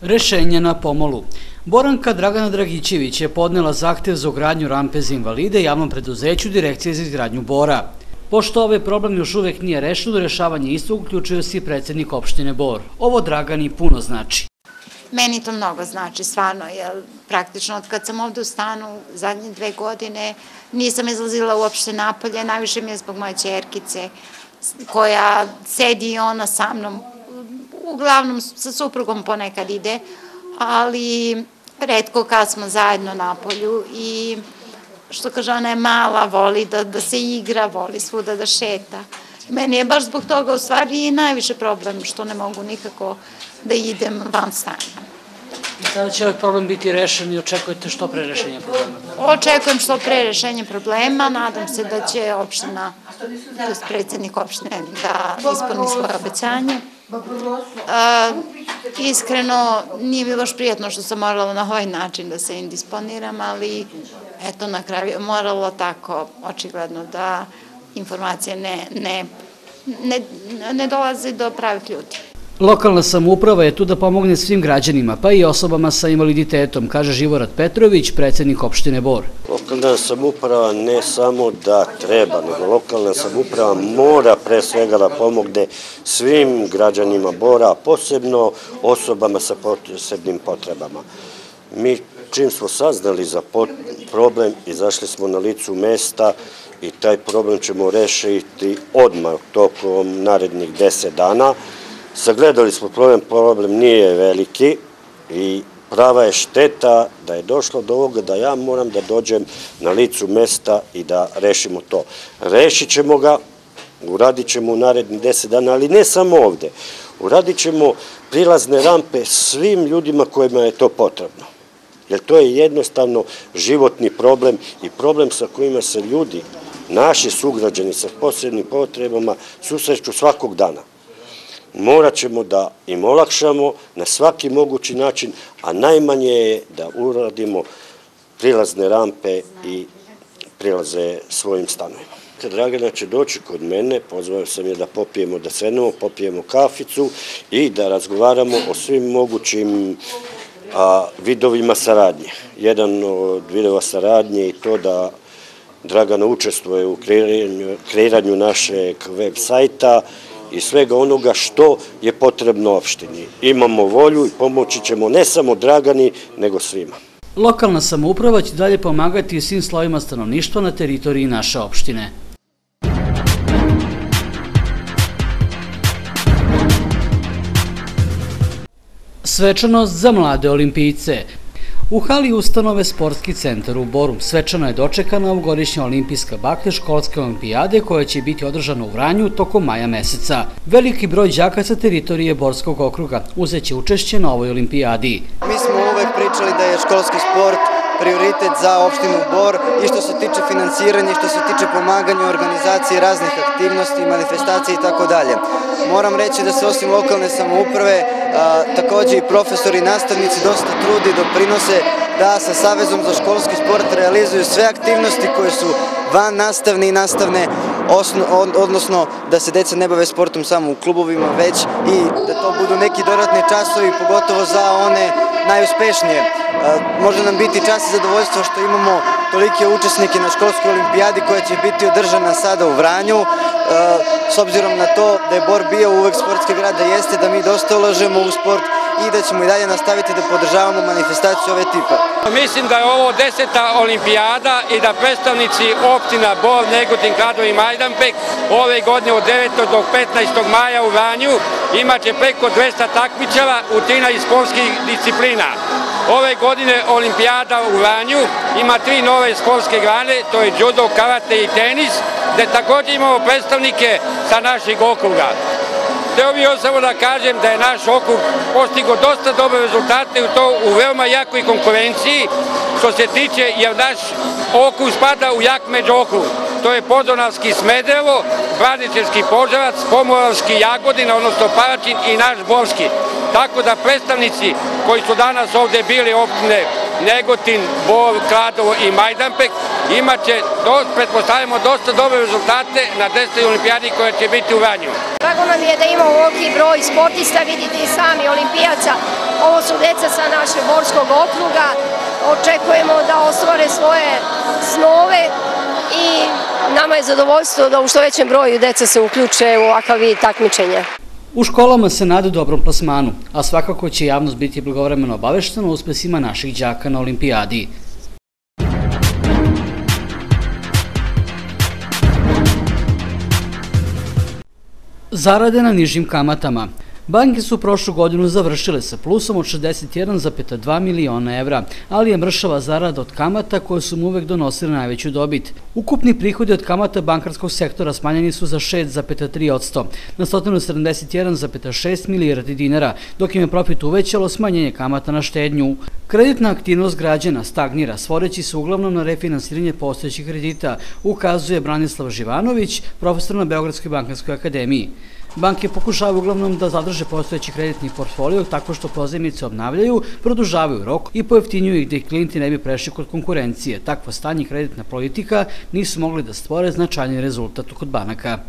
Rešenje na pomolu. Boranka Dragana Dragićević je podnela zahtev za ugradnju rampe za invalide javnom preduzeću Direkcije za izgradnju Bora. Pošto ovaj problem još uvek nije rešen, do rešavanja istog uključio se i predsednik opštine Bor. Ovo Dragani puno znači. Meni to mnogo znači, stvarno, jer praktično od kad sam ovde u stanu zadnje 2 godine nisam izlazila uopšte napolje, najviše mi je zbog moje ćerkice koja sedi i ona sa mnom, uglavnom sa suprugom ponekad ide, ali retko kad smo zajedno napolju i što kaže, ona je mala, voli da se igra, voli svuda da šeta. Meni je baš zbog toga u stvari i najviše problem što ne mogu nikako da idem van stana. Sada će ovaj problem biti rešen i očekujete što pre rešenje problema? Očekujem što pre rešenje problema, nadam se da će opština, predsednik opštine da ispuni svoje obećanje. Iskreno, nije mi baš prijatno što sam morala na ovaj način da se indisponiram, ali eto na kraju je moralo tako očigledno da informacije ne dolaze do pravih ljudi. Lokalna samouprava je tu da pomogne svim građanima, pa i osobama sa invaliditetom, kaže Živorad Petrović, predsednik opštine Bor. Lokalna samouprava ne samo da treba, nego lokalna samouprava mora pre svega da pomogne svim građanima Bora, posebno osobama sa posebnim potrebama. Mi čim smo saznali za problem, izašli smo na licu mesta i taj problem ćemo rešiti odmah tokom narednih 10 dana. Sagledali smo problem nije veliki i prava je šteta da je došlo do ovoga da ja moram da dođem na licu mesta i da rešimo to. Rešit ćemo ga, uradit ćemo u narednih 10 dana, ali ne samo ovde. Uradit ćemo prilazne rampe svim ljudima kojima je to potrebno. Jer to je jednostavno životni problem i problem sa kojima se ljudi, naši sugrađani sa posebnim potrebama, susreću svakog dana. Morat ćemo da im olakšamo na svaki mogući način, a najmanje je da uradimo prilazne rampe i prilaze svojim stanovima. Dragana će doći kod mene, pozvao sam je da popijemo, da sednemo, popijemo kaficu i da razgovaramo o svim mogućim vidovima saradnje. Jedan od vidova saradnje je to da Dragana učestvuje u kreiranju našeg web sajta i svega onoga što je potrebno opštini. Imamo volju i pomoći ćemo ne samo Dragani, nego svima. Lokalna samouprava će dalje pomagati svim slojima stanovništva na teritoriji naše opštine. Svečanost za mlade olimpijce. U hali ustanove Sportski centar u Boru svečano je dočekana ovogodišnja olimpijska baklja školske olimpijade koja će biti održana u Vranju tokom maja meseca. Veliki broj đaka sa teritorije Borskog okruga uzeće učešće na ovoj olimpijadi. Mi smo uvek pričali da je školski sport prioritet za opštinu Bor i što se tiče finansiranja, što se tiče pomaganja u organizaciji raznih aktivnosti, manifestacija i tako dalje. Moram reći da se osim lokalne samouprave takođe i profesori i nastavnici dosta trudi i doprinose da sa Savezom za školski sport realizuju sve aktivnosti koje su van nastavne i nastavne, odnosno da se deca ne bave sportom samo u klubovima, već i da to budu neki dodatni časovi, pogotovo za one najuspešnije. Može nam biti čast i zadovoljstvo što imamo tolike učesnike na školskoj olimpijadi koja će biti održana sada u Vranju. S obzirom na to da je Bor bio uvek sportski grad, da jeste da mi dosta ulažemo u sport i da ćemo i dalje nastaviti da podržavamo manifestaciju ove tipa. Mislim da je ovo 10. olimpijada i da predstavnici opština Bor, Negotin, Kladovo i Majdanpek ove godine od 9. do 15. maja u Vranju imaće preko 200 takmičara u 13 sportskih disciplina. Ove godine olimpijada u Vranju ima 3 nove sportske grane, to je judo, karate i tenis, gde takođe imamo predstavnike sa našeg okruga. Hteo bih samo da kažem da je naš okrug postigao dosta dobre rezultate u to u veoma jakoj konkurenciji, što se tiče, jer naš okrug spada u jak međuokrug. To je Podunavski Smederevo, Braničevski Požarevac, Pomoravski Jagodina, odnosno Paraćin i naš Borski. Tako da predstavnici koji su danas ovde bili opštine Negotin, Bor, Kladovo i Majdanpek imaće, pretpostavljamo, dosta dobre rezultate na 10. olimpijadi koja će biti u Vranju. Drago nam je da imamo ovoliki broj sportista, vidite i sami, olimpijaca Ovo su deca sa našeg Borskog okruga. Očekujemo da ostvare svoje snove i nama je zadovoljstvo da u što većem broju deca se uključe u ovakav vid takmičenja. U školama se nade dobrom plasmanu, a svakako će javnost biti blagovremeno obaveštena o uspesima naših đaka na olimpijadi. Zarade na nižim kamatama. Banke su prošlu godinu završile sa plusom od 61,2 miliona evra, ali je mršava zarada od kamata koje su mu uvek donosile najveću dobit. Ukupni prihodi od kamata bankarskog sektora smanjeni su za 6,3% na 171,6 milijardi dinara, dok im je profit uvećalo smanjenje kamata na štednju. Kreditna aktivnost građana stagnira, svodeći se uglavnom na refinansiranje postojećih kredita, ukazuje Branislav Živanović, profesor na Beogradskoj bankarskoj akademiji. Banke pokušavaju uglavnom da zadrže postojeći kreditni portfolio tako što pozajmice obnavljaju, produžavaju rok i pojeftinjuju ih da ih klijenti ne bi prešli kod konkurencije. Takvo stanje i kreditna politika nisu mogli da stvore značajni rezultat kod banaka.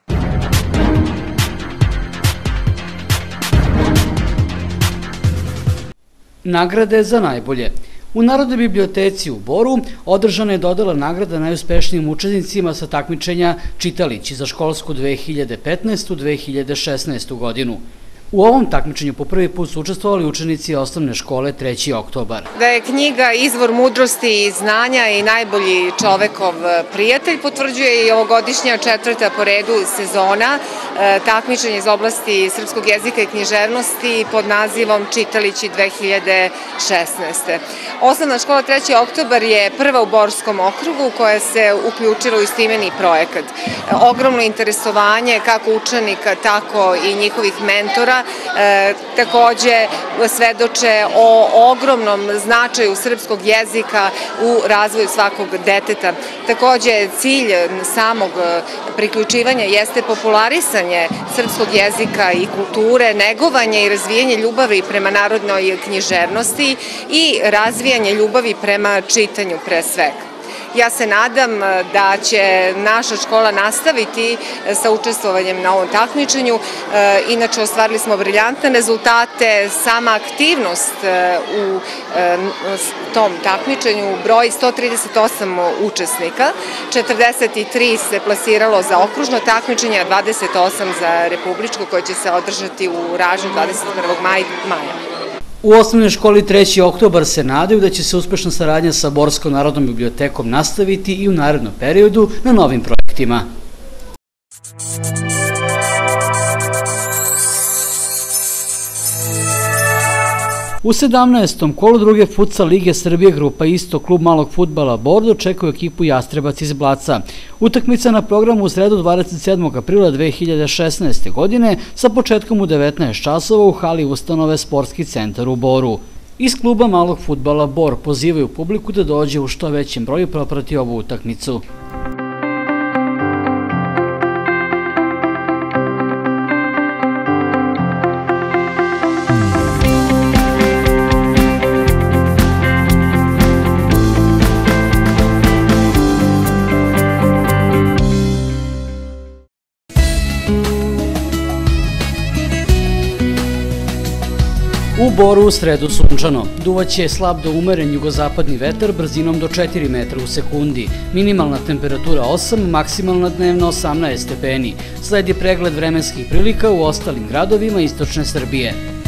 Nagrade za najbolje. U Narodnoj biblioteci u Boru održana je dodela nagrada najuspešnijim učesnicima sa takmičenja Čitalići za školsku 2015-2016. godinu. U ovom takmičenju po prvi put su učestvovali učenici osnovne škole 3. oktobar. Da je knjiga izvor mudrosti i znanja i najbolji čovekov prijatelj potvrđuje i ovogodišnja 4. po redu sezona takmičenje iz oblasti srpskog jezika i književnosti pod nazivom Čitalići 2016. Osnovna škola 3. oktobar je prva u Borskom okrugu koja se uključila u istoimeni projekat. Ogromno interesovanje kako učenika, tako i njihovih mentora takođe svedoče o ogromnom značaju srpskog jezika u razvoju svakog deteta. Takođe, cilj samog priključivanja jeste popularisanje srpskog jezika i kulture, negovanje i razvijanje ljubavi prema narodnoj književnosti i razvijanje ljubavi prema čitanju pre svega. Ja se nadam da će naša škola nastaviti sa učestvovanjem na ovom takmičenju. Inače, ostvarili smo briljantne rezultate. Sama aktivnost u tom takmičenju broji 138 učesnika, 43 se plasiralo za okružno takmičenje, a 28 za republičko koje će se održati u Ražnju 21. maja. U osnovnoj školi 3. oktobar se nadaju da će se uspešna saradnja sa Borskom narodnom bibliotekom nastaviti i u narednom periodu na novim projektima. U 17. kolu druge futsal lige Srbije grupa Isto, klub malog fudbala Bor dočekuje ekipu Jastrebac iz Blaca. Utakmica na programu u sredu 27. aprila 2016. godine sa početkom u 19 časova u hali ustanove Sportski centar u Boru. Iz kluba malog fudbala Bor pozivaju publiku da dođe u što većem broju proprati ovu utakmicu. U Boru u sredu sunčano. Duvaće slab do umeren jugozapadni vetar brzinom do 4 metra u sekundi. Minimalna temperatura 8, maksimalna dnevno 18 stepeni. Sledi pregled vremenskih prilika u ostalim gradovima istočne Srbije.